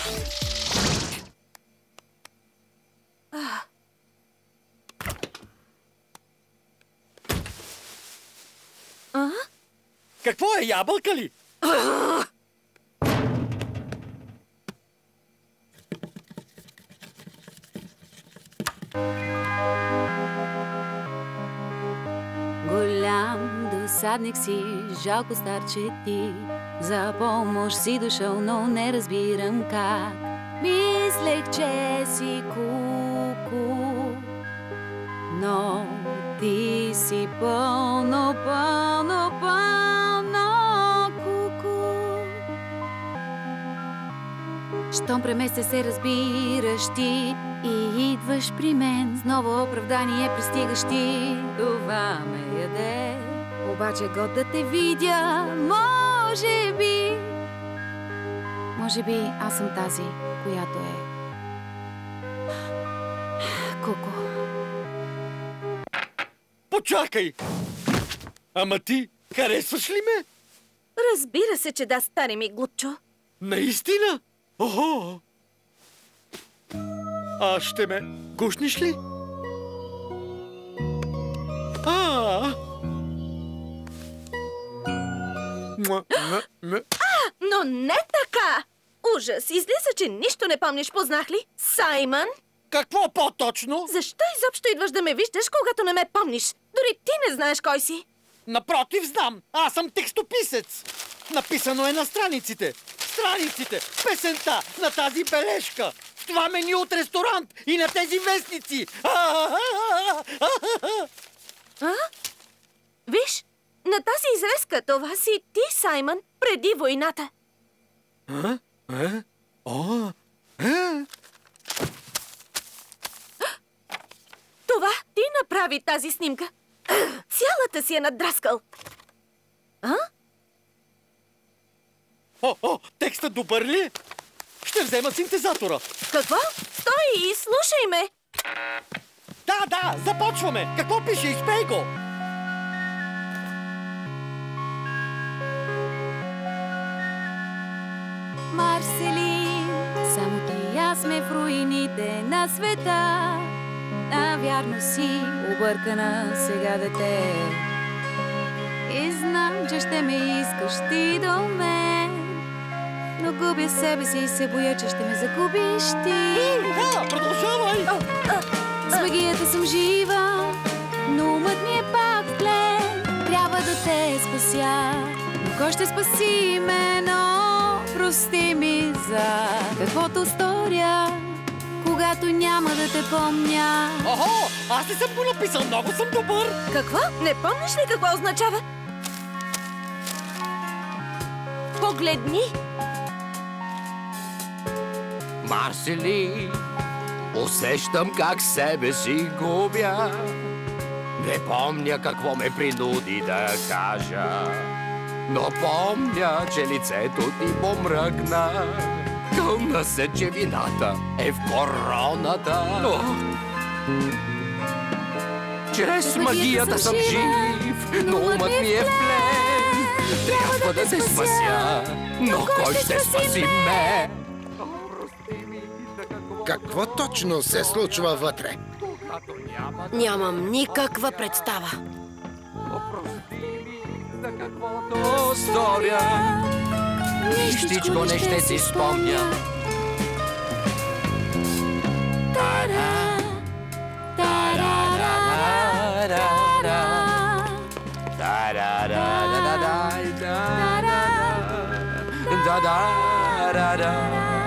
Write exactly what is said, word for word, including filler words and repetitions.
А? Какво е, ябълка ли? Голям досадник си, жалко старче ти. За помощ си дошъл, но не разбирам как. Мислех, че си ку-ку, но ти си пълно, пълно, пълно ку-ку. Щом преместя се разбираш ти и идваш при мен, с ново оправдание пристигаш ти. Това ме яде, обаче год да те видя, може би. Може би аз съм тази, която е Куку. Почакай! Ама ти харесваш ли ме? Разбира се, че да, стари ми глупчо. Наистина? Охо! А ще ме гушниш ли? А! А, но не така! Ужас! Излиза, че нищо не помниш, познах ли? Саймън? Какво по-точно? Защо изобщо идваш да ме виждаш, когато не ме помниш? Дори ти не знаеш кой си. Напротив, знам. Аз съм текстописец. Написано е на страниците. Страниците, песента, на тази бележка, в това меню от ресторант и на тези вестници. А? Виж, на тази изрезка това си ти, Саймън, преди войната. А? А? О? А? Това ти направи тази снимка. Цялата си е надраскал. А? О, о, текстът добър ли? Ще взема синтезатора. Какво? Стой и слушай ме. Да, да, започваме. Какво пише? Изпей го. Марселин, само ти и аз сме в руините на света. Навярно си объркана сега, дете. И знам, че ще ме искаш ти до мен, но губя себе си и се боя, че ще ме загубиш ти. Да, продължавай! С магията съм жива, но умът ми е пак в плен. Трябва да те спася, но кой ще спаси ме, но прости ми за каквото сторя, когато няма да те помня. Охо, аз не съм го написал, много съм добър. Какво? Не помниш ли какво означава? Погледни! Марсели, усещам как себе си губя. Не помня какво ме принуди да кажа, но помня, че лицето ти помръкна. Кълна се, че вината е в короната. Но... чрез магията съм жив, но умът ми е в плен. Трябва да се спася, но кой ще спаси ме? Какво точно се случва вътре? Нямам никаква представа. За каквото сторя, нищичко не ще си спомня. Та-да, та-да-да-да-да, та-да-да-да-да-да, та-да-да-да-да.